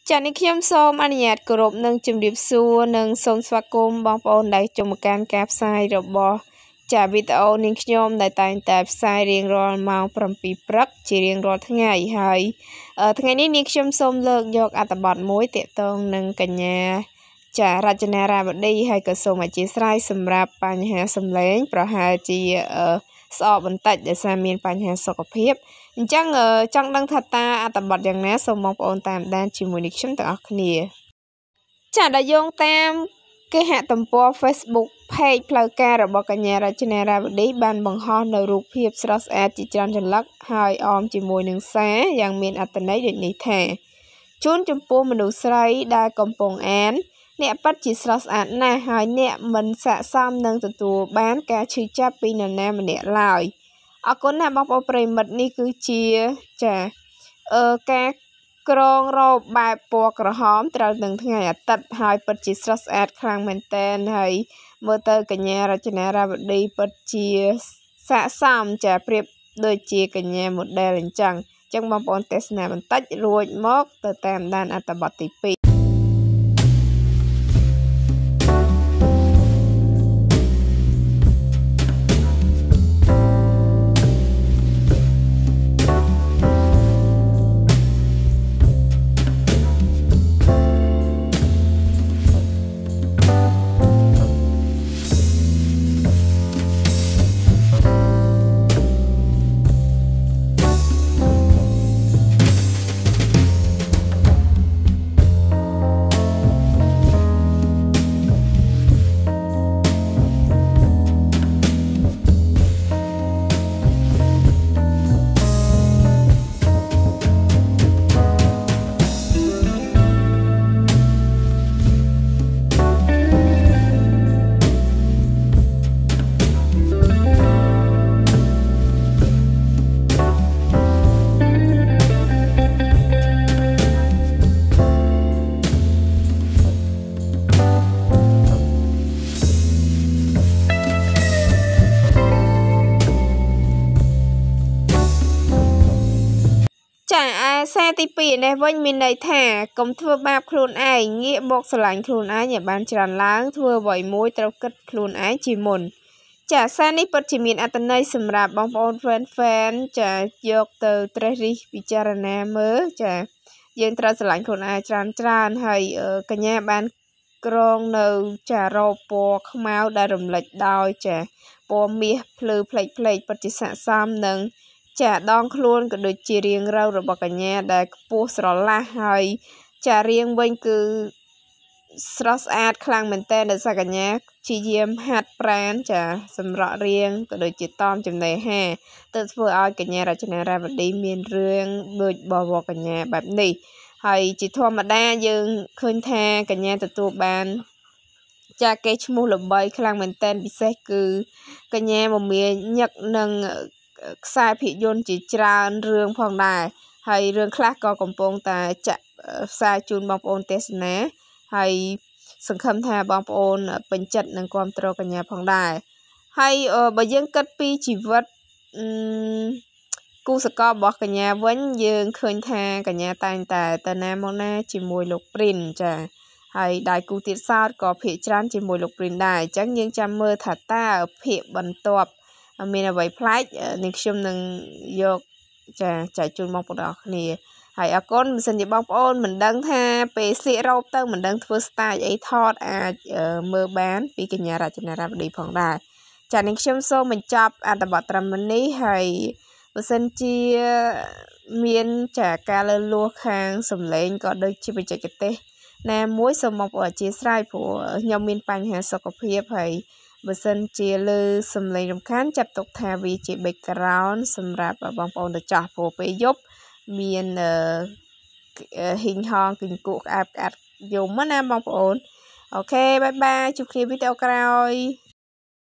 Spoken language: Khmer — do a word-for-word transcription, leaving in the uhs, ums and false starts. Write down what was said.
ចា៎នេះខ្ញុំសូមអនុញ្ញាតគោរពនឹងជម្រាបសួរនិងសូមស្វាគមន៍បងប្អូនដែលចូលមកកាន់ការផ្សាយរបស់ចាវីដេអូនាងខ្ញុំដែលតែងតែផ្សាយរៀងរាល់ម៉ោងប្រាំពីរព្រឹកជារៀងរាល់ថ្ងៃហើយថ្ងៃនេះនាងខ្ញុំសូមលើកយកអត្ថបទមួយទាក់ទងនឹងកញ្ញាចារចនារាវឌីហើយក៏សូមអធិស្ឋានសម្រាប់បញ្ហាសម្លេងប្រហែលជាស្អកបន្តិចដោយសារមានបញ្ហាសុខភាពអញ្ចឹងចង់ដឹងថាតើអត្ថបទយ៉ាងណាសូមបងប្អូនតាមដានជាមួយនេះខ្ញុំទាំងអស់គ្នាចាដែលយោងតាមគេហទំព័រ Facebook Page ផ្លូវការរបស់កញ្ញារចនារាវឌីបានបង្ហោះនៅរូបភាពស្រស់ស្អាតជាច្រើនចន្លឹកហើយអមជាមួយនឹងសារយ៉ាងមានអត្ថន័យដូចនេះថាជូនចំពោះមនុស្សស្រីដែលកំពុងអានអ្នកប៉ັດជាស្រស់ស្អាតណាស់ហើយអ្នកមិនស័ក្តិសមនឹងទទួលបានការឈឺចាប់ពីនរណាម្នាក់ឡើយអរគុណណាស់បងប្អូនប្រិមិត្តនេះគឺជាចាអឺការក្រងរ៉ូបបែបពណ៌ក្រហមត្រូវនឹងថ្ងៃអាទិត្យហើយពិតជាស្រស់ស្អាតខ្លាំងមែនទែនហើយមើលទៅកញ្ញារចនារាវឌីពិតជាស័ក្តិសមចាប្រៀបដូចជាកញ្ញា model អញ្ចឹងអញ្ចឹងបងប្អូនទស្សនាបន្តិចរួចមកទៅតាមដានអត្ថបទទីពីរចាឯសារទីពីរនេះវិញមានន័យថាកុំធ្វើបាបខ្លួនឯងងាកមកស្រឡាញ់ខ្លួនឯងឲ្យបានច្រើនឡើងធ្វើអ្វីមួយត្រូវគិតខ្លួនឯងជាមុនចាសារនេះពិតជាមានអត្ថន័យសម្រាប់បងប្អូន fan fan ចាយកទៅត្រេះរិះពិចារណាមើលចាយើងត្រូវស្រឡាញ់ខ្លួនឯងច្រើនច្រើនហើយកញ្ញាបានក្រងនៅចារ៉ូពណ៌ខ្មៅដែលរំលេចដោយចាពណ៌មាសភ្លឺផ្លេកផ្លេកពិតជាស័ក្តិសមនឹងចាដងខ្លួនក៏ដូចជារាងរៅរបស់កញ្ញាដែលខ្ពស់ស្រឡះហើយចារាងវិញគឺស្រស់ស្អាតខ្លាំងមែនទែនដោយសារកញ្ញាជាយាមហាត់ប្រាណចាសម្រក់រាងក៏ដូចជាតមចំណេះហាទៅធ្វើឲ្យកញ្ញារចនារាវឌីមានរឿងដូចបវរកញ្ញាបែបនេះហើយជាធម្មតាយើងឃើញថាកញ្ញាទទួលបានចាគេឈ្មោះល្បីខ្លាំងមែនទែនពិសេសគឺកញ្ញាមមាញឹកនឹងខ្សែភាពយន្តជាច្រើនរឿងផងដែរហើយរឿងខ្លះក៏កំពុងតែចាក់ផ្សាយជូនបងប្អូនទេសនាហើយសង្ឃឹមថាបងប្អូនពេញចិត្តនឹងគាំទ្រកញ្ញាផងដែរហើយបើយើងគិតពីជីវិតគូសកលរបស់កញ្ញាវិញយើងឃើញថាកញ្ញាតែងតែទៅណាមកណាជាមួយលោកព្រីនចាហើយដៃគូទៀតសោតក៏ភាគច្រើនជាមួយលោកព្រីនដែរអញ្ចឹងយើងចាំមើលថាតើភាគបន្ទាប់មានអ្វីប្លែកនេះខ្ញុំនឹងយកចាចែកជូនបងប្អូនអរគ្នាហើយអរគុណបើសិនជាបងប្អូនមិនដឹងថាពេលស្លៀករ៉ូបទៅមិនដឹងធ្វើ style អីថតអាចមើលបានពីកញ្ញារចនារាវឌីផងដែរចានេះខ្ញុំសូមបញ្ចប់អត្ថបទត្រឹមនេះហើយបើសិនជាមានចាការលើលួសខាងសម្លេងក៏ដូចជាបច្ចេកទេសណាមួយសូមបងប្អូនអធិស្ឋានព្រោះខ្ញុំមានបញ្ហាសុខភាពហើយបើសិនជាលើសំឡេងរំខានចាត់ទុកថាវាជា background សម្រាប់បងប្អូនទៅចាស់ព្រោះពេលយប់មានហ៊ីងហងគីងគក់ក្អាបក្អាត់យំណាបងប្អូនអូខេបាយបាយជួបគ្នាវីដេអូក្រោយ